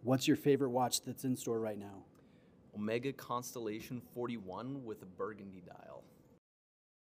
What's your favorite watch that's in store right now? Omega Constellation 41 with a burgundy dial.